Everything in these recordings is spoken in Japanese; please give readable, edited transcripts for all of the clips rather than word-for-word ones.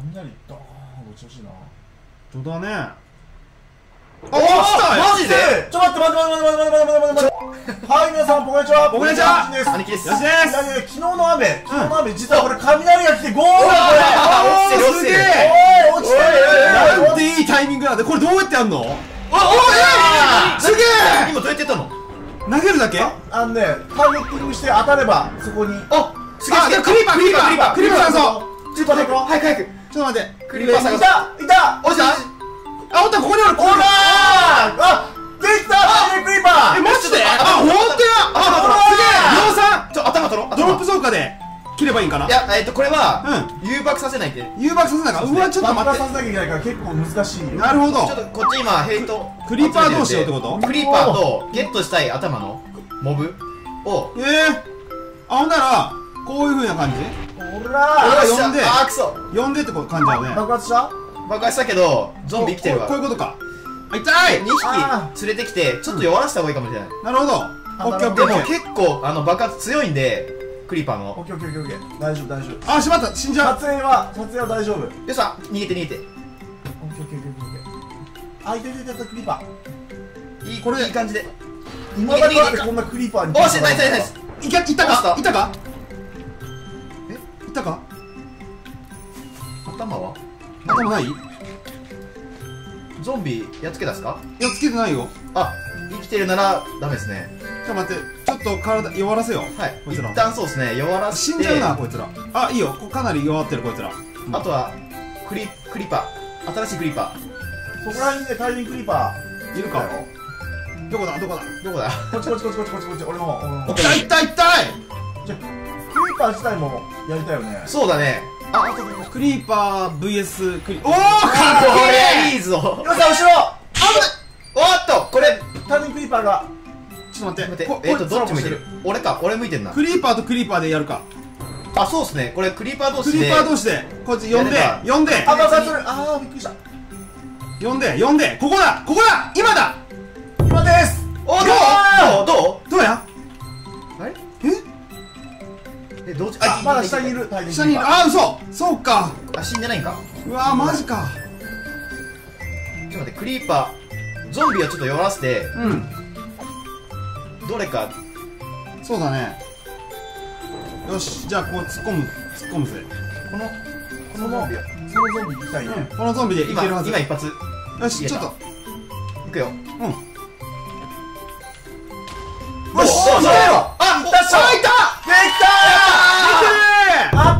雷ドーン落ちてほしいな。 どうだね。 おお、マジで？ちょっと待って。はい、皆さん、こんにちは。 こんにちは。 兄貴です。 よしです。 昨日の雨、実はこれ雷が来てゴールだ、これ。 すげえ。 おい、落ちてる。 なんていいタイミングなんで、これどうやってやんの？すげえ。 今どうやってやったの？ 投げるだけ？ ターゲッティングして当たれば、そこに。 すげえ。 クリーパー探そう。 ちょっと待って、 早く。 ちょっと待って。 クリーパー探そう。 いた。 落ちた？あ、おった、ここにおる。 ほらー、できた、クリーパー。 マジで？あ、ほんとや。すげえ。量産。 頭取ろう。 ドロップ増加で切ればいいんかな。 いや、これは誘爆させないって誘爆させなか。うわ、ちょっと待って。 させなきゃいけないから結構難しいよ。 なるほど。 ちょっとこっち今ヘイトクリーパーどうしようってこと？ クリーパーとゲットしたい頭のモブをあ、ほんならこういう風な感じ？ ほらー、呼んで、 クソ呼んでって感じだよね。 爆発した？ 爆発したけどゾンビ生きてるわ。 こういうことか。痛い。 2匹連れてきてちょっと弱らせた方がいいかもしれない。 なるほど。オッケーオッケー。 でも結構爆発強いんでクリーパーの。 オッケー、大丈夫。 あ、しまった、死んじゃう。 撮影は大丈夫。 よさ、逃げて。 オッケー。あ、いたクリーパー。これいい感じで。 今だからこんなクリーパーに。 おし、ナイス。 いったか？頭ない？ ゾンビやっつけ出すか？ やっつけてないよ。 あ、生きてるならダメですね。 ちょっと待って、ちょっと体弱らせよう。 はい、 こいつら一旦そうですね、弱らせて。 死んじゃうな、こいつら。あ、いいよ、かなり弱ってるこいつら。 あとはクリーパー、新しいクリーパー。そこら辺で大輪クリーパーいるか？どこだ？ どこだ？ こっち、俺の方。 痛い。 じゃ、クリーパー自体もやりたいよね。 そうだね。 あとクリーパー VS クリーパー。 おー、かっこいいぞ。 よさ、後ろ。 おっと、これ大輪クリーパーが。 ちょっと待って。 どっち向いてる？俺向いてんな。 クリーパーとクリーパーでやるか。 あ、そうっすね。これクリーパー同士で。 こいつ呼んで。 あ、爆発する。あー、びっくりした。 呼んで。ここだ。 今です。 お、どうや？あれ？どっち？ あ、まだ下にいる。 下にいる。あ、嘘。そうか。 あ、死んでないんか。 うわ、マジか。 ちょっと待って、クリーパーゾンビはちょっと弱らせて、どれか。 そうだね。よし、じゃあこう突っ込むぜ。 このゾンビ行きたいね。 このゾンビでいけるはず。 今一発。 よし、ちょっといくよ。 よし、 あ、 いったっしょ。 いた。 できたー。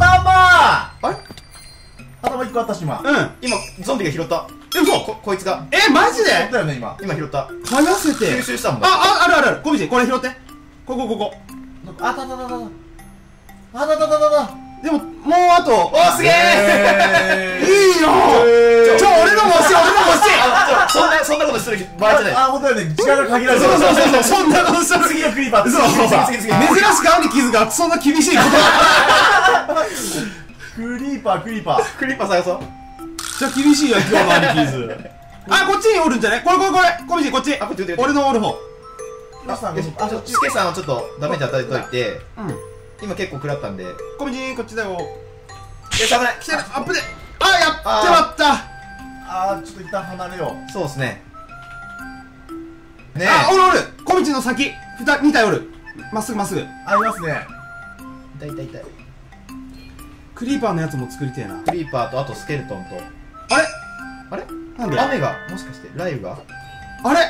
頭1個あったし今。 今ゾンビが拾った。 嘘。 こいつが。 マジで？ だよね今拾った。 生やせて吸収したもんだ。 ある。コミジ、これ拾って。ここ。 あたでも、もうあと。 お、すげえ。 いいよ。俺のも欲しい。 そんなことしてる場合じゃない。 あ、ほんとだよね。時間が限られてる。 そう。そんなことしたら次のクリーパー。 珍しく兄貴ズがそんな厳しいこと。 クリーパー探そう。 じゃ厳しいよ、今日の兄貴ズ。あ、こっちにおるんじゃね？これ。コミジ、こっち。俺のおる方。 スケさんはちょっとダメージ与えといて。今結構食らったんで。 コミジ、こっちだよ。 危ない。 来てる。アップで。あ、やってまった。 あー、ちょっと一旦離れよう。 そうっすね。 あ、おる。コミジの先2体おる。まっすぐ。 ありますね。 痛い。 クリーパーのやつも作りてえな。 クリーパーとあとスケルトンと。あれ？ なんで？ 雨がもしかして雷雨が？ あれ？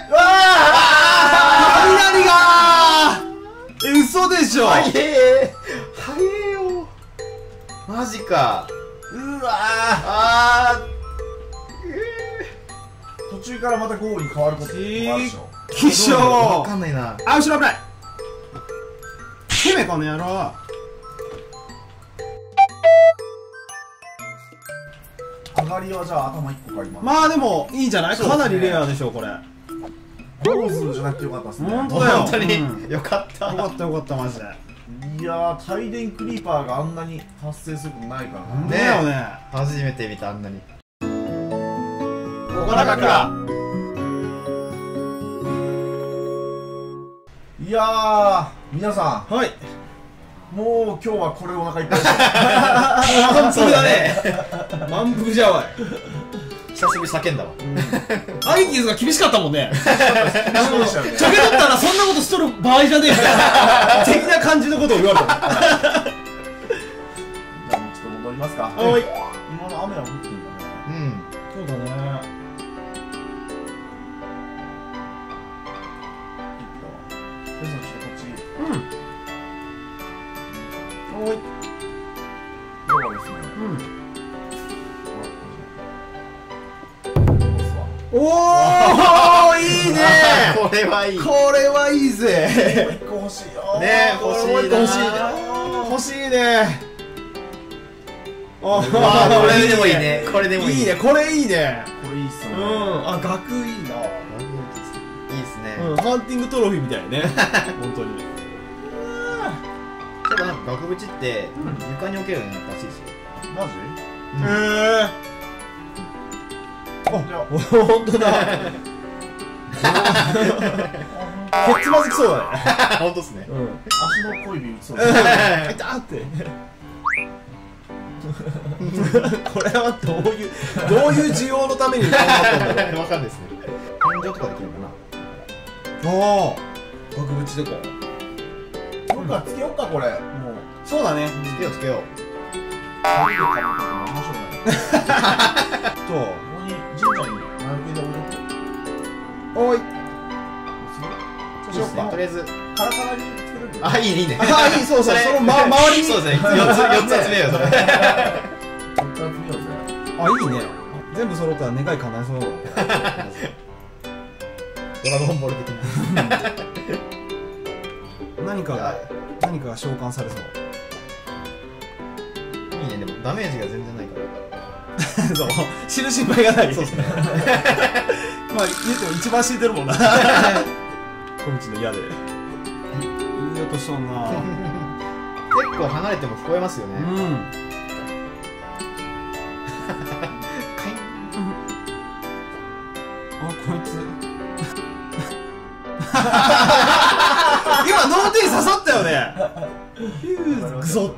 雷が嘘でしょ。 早えよ。マジか。 うわ途中からまた豪雨に変わることもあるでしょ。 気象。 わかんないな。 あ、後ろ危ない。てめえこの野郎。 上がりはじゃあ頭1個か今。 まあでもいいんじゃない？かなりレアでしょこれ。 ローズじゃなくてよかったっすね。 本当だよ。 本当によかった。 よかったマジで。 いやー、帯電クリーパーがあんなに発生することないからな。 だよね。 初めて見た、あんなに。 ここ中倉。 いやー、皆さん、 はい。 もう今日はこれお腹いっぱいです。 満腹だね。満腹じゃわい。 久しぶり叫んだわ。 アイキーズが厳しかったもんね。 そうでしたよね。 ちょけ取ったらそんなことしとる場合じゃねえみたいな的な感じのことを言われた。 じゃあもうちょっと戻りますか。 はい。 今の雨は降ってるんだね。 うん。 そうだね。 で、そしてこっち。 おい。 要はですね。 おお、いいね。 これはいい。 これはいいぜ。 一個欲しいよ。 ね、欲しいな。 欲しいね。欲しいね。 これでもいいね。これでもいい。 いいね。これいいね。 これいいっすよね。 あ、額いいな。 いいですね。 ハンティングトロフィーみたいね。本当に。 ただなんか額縁って床に置けるようになったらしいですよ。 マジ？ へえ。 じゃあ本当だ。けつまずきそうだね。 本当ですね。 足の小指打ちそう。 痛ってこれはどういう需要のために頑張ったんだろう。 わかんないですね。天井とかできるかな。 ああ、額縁でこう。 僕はつけよっかこれ。もうそうだね。 つけようつけよう。 紙で紙とかも面白いね。 と、 ここに神社に丸系で置いとく。 おい。 そうしようか。 とりあえず。 カラカラにつけとく。 あ、いいねいいね。 あ、いい、そうそう、その周りに。 そうですね。4つ集めようそれ。 4つ集めようぜ。 あ、いいね。全部揃ったら願い叶えそうだ。 ドラゴンボール的な。 何かが召喚されそう。 いいね、でもダメージが全然ないから。 そう、死ぬ心配がない。 そうですね。 まあ言うても一番死んでるもんな。小道の矢で。いい音しとんな。 結構離れても聞こえますよね。 うん。あ、こいつ。今脳天に刺さったよね。ヒュークソって。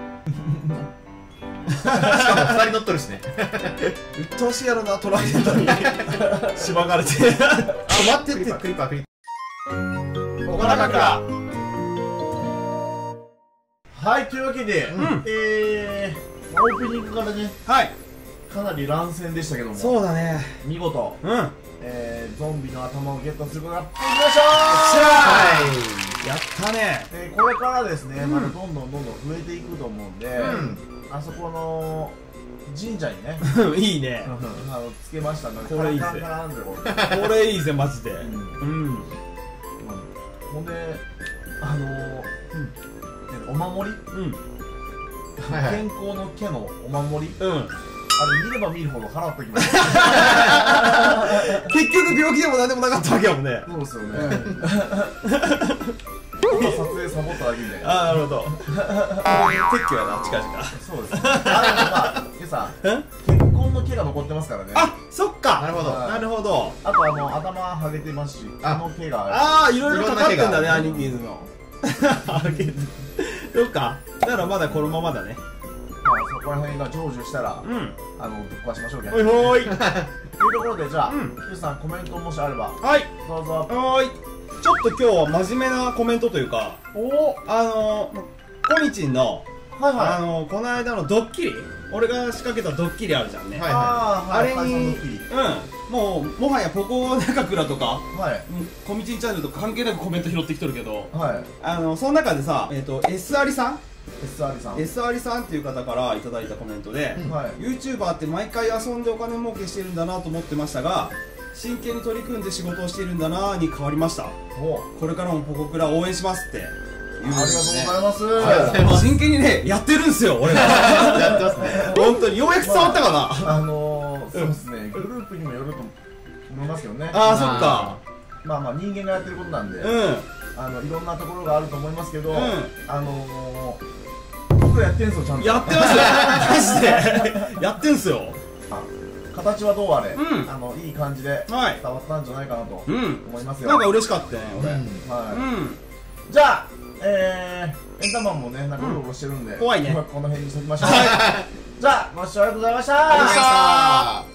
しかも2人乗っとるしね。 うっとうしいやろな、トライデントにしばかれて。止まってって。 クリッパークリッおかなかか。 はい、というわけで、オープニングからね、 はい。 かなり乱戦でしたけども、 そうだね。 見事、 うん。 ゾンビの頭をゲットすることができましたやったね。 これからですね、まだどんどん増えていくと思うんで、あそこの神社にね、 いいね。 つけましたので、 これいいぜ。これいいぜ、マジで。 ほんで、お守り、健康の毛のお守り、あれ見れば見るほど腹立ってきます。 結局病気でも何でもなかったわけやもんね。 そうですよね。今撮影サボっただけみたいな。 ああ、なるほど。撤去やな、近々。 そうです。あ、でもさ、結婚の毛が残ってますからね。 あ、そっか。 なるほど。 なるほど。 あと頭はげてますし、あの毛が。 ああ、いろいろかかってんだね、アニキーズの。そっか。だからまだこのままだね。 まあそこら辺が成就したら、ぶっ壊しましょうね。 ほいほい。 というところで、じゃあ、ヒューさんコメントもしあれば、 はい。 どうぞ。 はい。ちょっと今日は真面目なコメントというか、コミチンの、この間のドッキリ、俺が仕掛けたドッキリあるじゃんね。あれに、もはやポコ中倉とか、コミチンチャンネルとか関係なくコメント拾ってきとるけど、その中でさ、S アリさん?S アリさんっていう方からいただいたコメントで、YouTuber って毎回遊んでお金儲けしてるんだなと思ってましたが、真剣に取り組んで仕事をしているんだなに変わりました。これからもポコクラ応援しますって。 ありがとうございます。 真剣にね、やってるんですよ、俺が。 やってますね。 本当に、ようやく伝わったかな。 そうですね、グループにもよると思いますけどね。 ああ、そっか。 まあ人間がやってることなんで、いろんなところがあると思いますけど、僕らやってんすよ、ちゃんと。 やってますよ、マジで。やってんすよ。 形はどうあれ、いい感じで伝わったんじゃないかなと思いますよ。 なんか嬉しかったね、俺。 じゃあ、 エンタマンもねなんかうろうろしてるんで怖いねこの辺にしときましょうじゃあご視聴ありがとうございましたありがとうございました。